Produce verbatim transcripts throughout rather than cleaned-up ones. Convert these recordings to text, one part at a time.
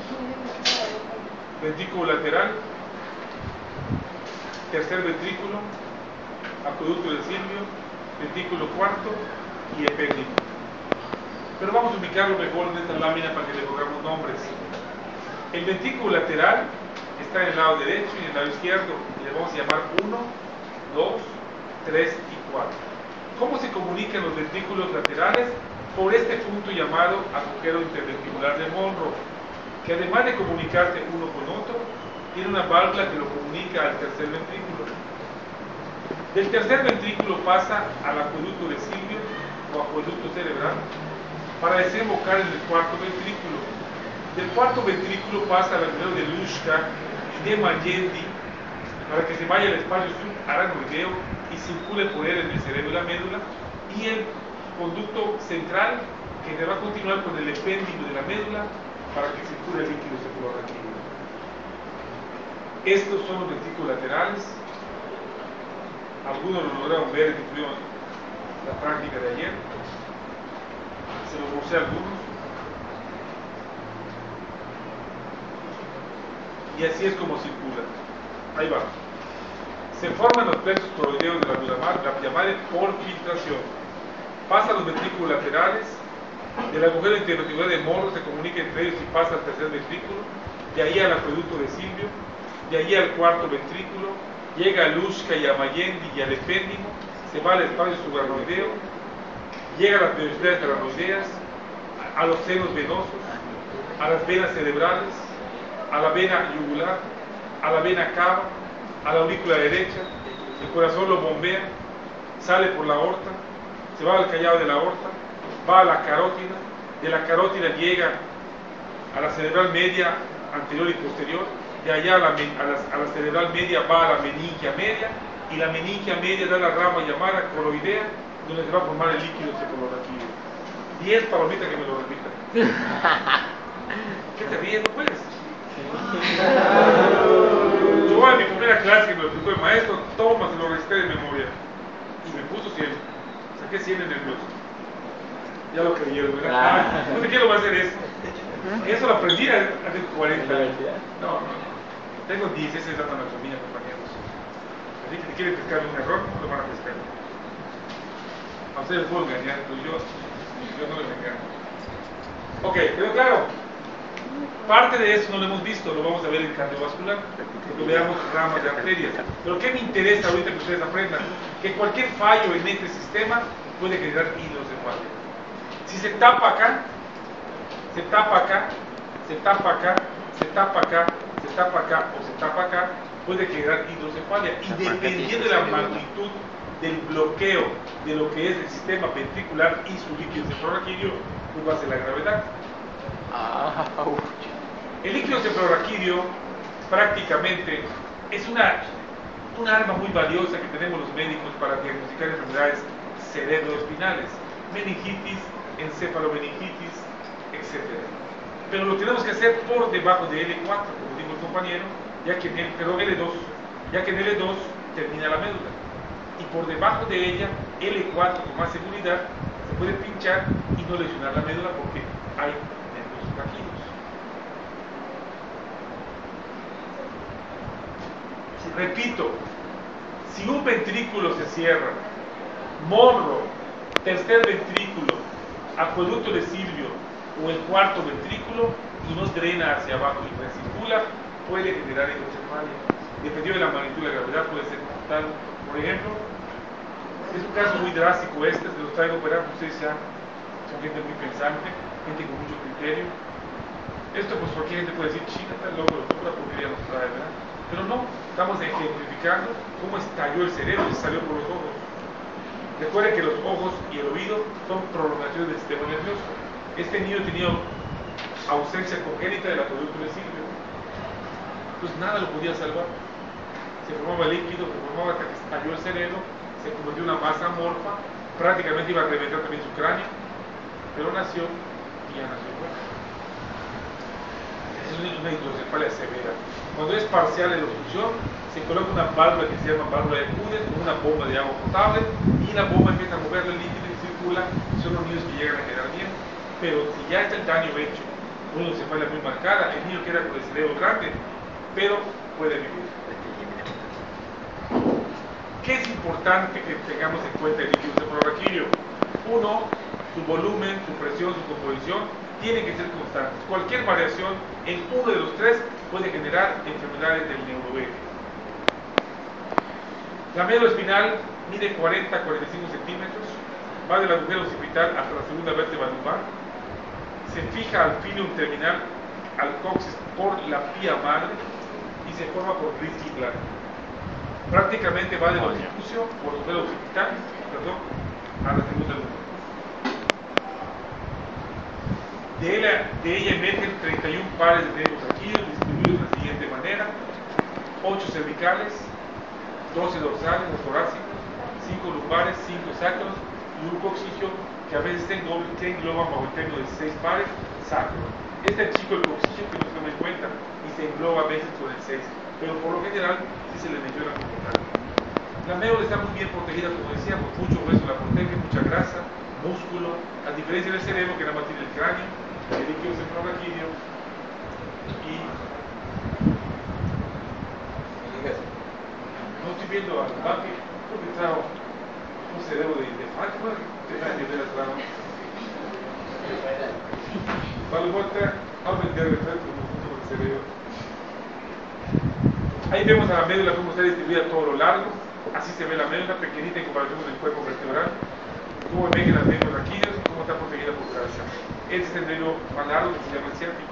ventrículo lateral, tercer ventrículo, acueducto del Silvio, ventrículo cuarto y epéndimo. Pero vamos a ubicarlo mejor en esta lámina para que le pongamos nombres. El ventrículo lateral está en el lado derecho y en el lado izquierdo, y le vamos a llamar uno, dos, tres y cuatro. ¿Cómo se comunican los ventrículos laterales? Por este punto llamado agujero interventricular de Monro, que además de comunicarse uno con otro, tiene una válvula que lo comunica al tercer ventrículo. Del tercer ventrículo pasa al acueducto de Silvio o acueducto cerebral para desembocar en el cuarto ventrículo. Del cuarto ventrículo pasa al agujero de Luschka y de Magendie para que se vaya al espacio subaracnoideo y circule por él en el cerebro y la médula, y el conducto central que va a continuar con el epéndimo de la médula para que circule el líquido cefalorraquídeo. Estos son los ventrículos laterales. Algunos lo lograron ver que tuvieron la práctica de ayer. Se los mostré a algunos. Y así es como circula. Ahí va. Se forman los plexos coroideos de la médula madre por filtración. Pasa a los ventrículos laterales. Del agujero interventricular de Monro se comunica entre ellos y pasa al tercer ventrículo. De ahí al acueducto de Silvio. De ahí al cuarto ventrículo. Llega a Luschka y a Magendie y al epéndimo. Se va al espacio subaracnoideo. Llega a las vellosidades aracnoideas, a los senos venosos, a las venas cerebrales, a la vena yugular, a la vena cava, a la aurícula derecha. El corazón lo bombea, sale por la aorta, se va al callado de la aorta, va a la carótida, de la carótida llega a la cerebral media anterior y posterior, de allá a la, a la, a la cerebral media va a la meningia media, y la meningia media da la rama llamada coroidea, donde se va a formar el líquido cefalorraquídeo. Diez palomitas que me lo repitan. ¿Qué te ríes? ¿No puedes? Yo a mi primera clase que me lo explicó el maestro, toma, se lo recité de memoria. Y me puso cien. Saqué cien en el nervioso. Ya lo creyeron, ¿verdad? Ah, no sé qué lo va a hacer eso. Eso lo aprendí hace cuarenta años. No, no, no. Tengo diez, esa es la anatomía, compañeros. Así que si quieren pescar un error, no lo van a pescar. A ustedes les puedo engañar, pero yo, yo no les engaño. Ok, ¿quedó claro? Parte de eso no lo hemos visto, lo vamos a ver en cardiovascular, porque veamos ramas de arterias. Pero ¿qué me interesa ahorita que ustedes aprendan? Que cualquier fallo en este sistema puede generar hidrocefalia. Si se tapa acá, se tapa acá, se tapa acá, se tapa acá, se tapa acá o se tapa acá, puede generar hidrocefalia. Y dependiendo de la magnitud del bloqueo de lo que es el sistema ventricular y su líquido cefalorraquídeo, pues va a ser la gravedad. El líquido cefalorraquídeo prácticamente es una, una arma muy valiosa que tenemos los médicos para diagnosticar enfermedades cerebroespinales, meningitis, encefalomeningitis, etcétera. Pero lo tenemos que hacer por debajo de L cuatro, como dijo el compañero, ya que en el, pero L dos, ya que en L dos termina la médula. Y por debajo de ella, L cuatro con más seguridad, se puede pinchar y no lesionar la médula porque hay nervios raquídeos. Repito, si un ventrículo se cierra, Monro, tercer ventrículo, acueducto de Silvio o el cuarto ventrículo y no drena hacia abajo y recircula, puede generar hidrocefalia. Dependiendo de la magnitud de la gravedad, puede ser mortal. Por ejemplo, es un caso muy drástico este, se los traigo para que ustedes sean, son gente muy pensante, gente con mucho criterio. Esto pues cualquier gente puede decir, chica, está loco, otra porquería nos trae, ¿verdad? Pero no, estamos ejemplificando cómo estalló el cerebro y salió por los ojos. Recuerden que los ojos y el oído son prolongaciones del sistema nervioso. Este niño tenía ausencia congénita del acueducto de Silvio. Pues nada lo podía salvar. Se formaba líquido, se formaba hasta que estalló el cerebro, se convirtió en una masa amorfa, prácticamente iba a reventar también su cráneo, pero nació y ya nació bueno. Es una hidrocefalia severa. Cuando es parcial en la obstrucción, se coloca una válvula que se llama válvula de Cuden con una bomba de agua potable y la bomba empieza a mover el líquido y circula. Son los niños que llegan a quedar bien, pero si ya está el daño hecho una cefalia muy marcada, el niño queda con el cerebro grande, pero puede vivir. ¿Qué es importante que tengamos en cuenta el líquido cefalorraquídeo? Uno, su volumen, su presión, su composición tienen que ser constantes. Cualquier variación en uno de los tres puede generar enfermedades del neuroeje. La médula espinal mide cuarenta a cuarenta y cinco centímetros, va del agujero occipital hasta la segunda vértebra lumbar, se fija al filium terminal, al coxis por la pía madre y se forma por Rilke Clark. Prácticamente va del occipucio por el agujero occipital, perdón, a la segunda lumbar. De ella, de ella emergen treinta y uno pares de nervios raquídeos distribuidos de la siguiente manera: ocho cervicales, doce dorsales o torácicos, cinco lumbares, cinco sacros y un coxigio que a veces se engloban bajo el término de seis pares sacro. Este es chico el coxigio que no se toma en cuenta y se engloba a veces con el seis, pero por lo general sí se le menciona como tal. La médula está muy bien protegida, como decíamos, mucho hueso la protege, mucha grasa, músculo, a diferencia del cerebro que nada más tiene el cráneo, el líquido cefalorraquídeo y no estoy viendo al banque porque está un cerebro de, de Fátima que está en el atrás. Vale, vuelta a vender referente junto con el cerebro. Ahí vemos a la médula cómo está distribuida a todo lo largo. Así se ve la médula, pequeñita en comparación con el cuerpo vertebral. Cómo emergen las nervios raquídeos y cómo está protegida por calcio. Este es el nervio más largo que se llama el ciático.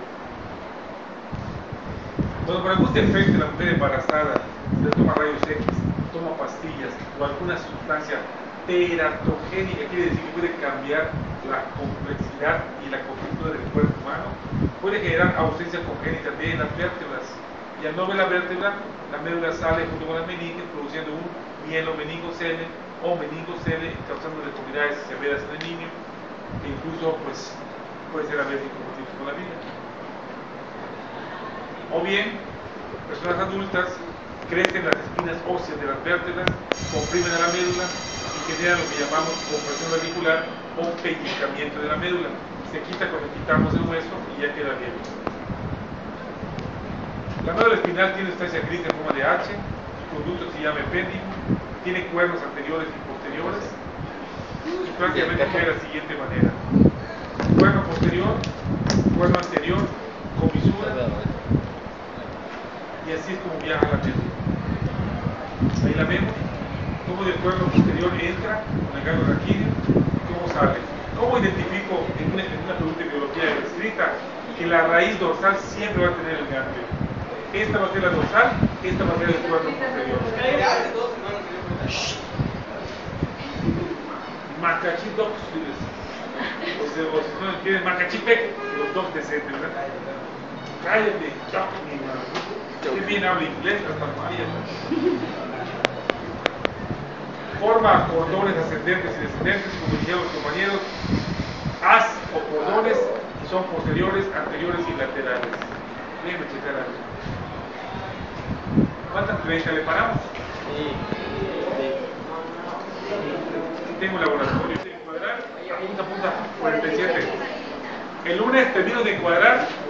Cuando por algún defecto la mujer embarazada se toma rayos X, toma pastillas o alguna sustancia teratogénica, quiere decir que puede cambiar la complejidad y la contextura del cuerpo humano, puede generar ausencia congénita de las vértebras. Y al no ver la vértebra, la médula sale junto con las meninges produciendo un mielo meningocele o meningocele, causando deformidades severas en el niño, que incluso pues, puede ser alérgico con la vida. O bien, personas adultas crecen las espinas óseas de las vértebras, comprimen a la médula y generan lo que llamamos compresión radicular o pellizcamiento de la médula. Se quita cuando quitamos el hueso y ya queda bien. La médula espinal tiene sustancia gris en forma de H, su conducto se llama epéndigo, tiene cuernos anteriores y posteriores y prácticamente queda de la siguiente manera: cuerno posterior, cuerno anterior, comisura, y así es como viaja la médula. Ahí la vemos, cómo del cuerno posterior entra con el ganglio raquídeo y cómo sale. ¿Cómo identifico en una, en una pregunta de biología escrita que la raíz dorsal siempre va a tener el ganglio? Esta va a ser la dorsal, esta va a ser el cuerno posterior. Macachidox, o sea, o si no quieren macachipec, los dos decentes, ¿verdad? Cállate, choc, mi madre. Qué bien habla inglés, hasta María. Forma cordones ascendentes y descendentes, como dijeron los compañeros, as o cordones son posteriores, anteriores y laterales. Déjenme checar algo. ¿Cuántas treinta le paramos? Sí. Tengo laboratorio de encuadrar, punta punta, cuarenta y siete. El lunes termino de encuadrar